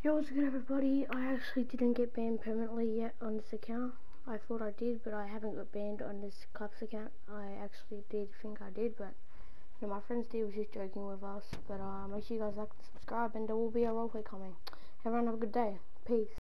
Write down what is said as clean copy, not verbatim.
Yo, what's good everybody? I actually didn't get banned permanently yet on this account. I thought I did, but I haven't got banned on this Clubs account. I actually did think I did, but you know, my friends did, was just joking with us. But make sure you guys like and subscribe, and there will be a roleplay coming. Everyone have a good day. Peace.